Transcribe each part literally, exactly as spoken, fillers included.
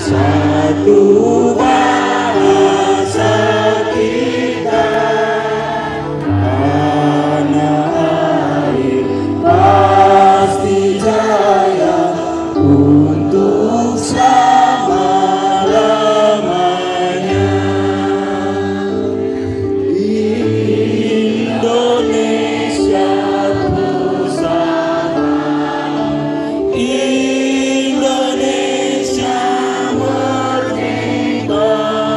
satu bahasa kita, tanah air pasti jaya untuk selama-lamanya. Indonesia bersama, Indonesia merdeka,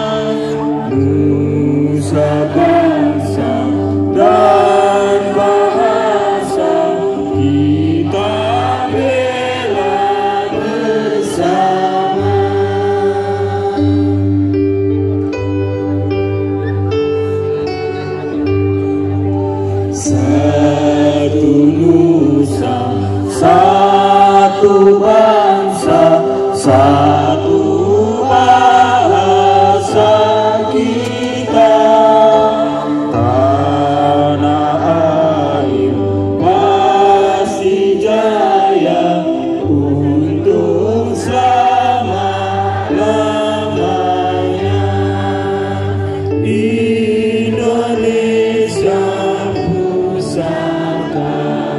nusa bangsa dan bahasa kita bela bersama. Satu nusa, satu bangsa, satu bahasa kita, tanah air pasti jaya untuk selama-lamanya. Indonesia pusaka,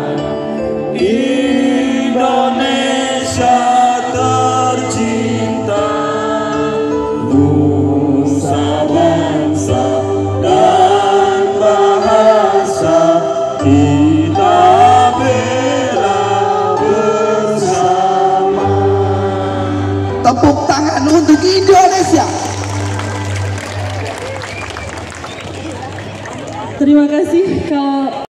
Indonesia tercinta, nusa bangsa dan bahasa kita bela bersama. Tepuk tangan untuk Indonesia. Terima kasih. Kalau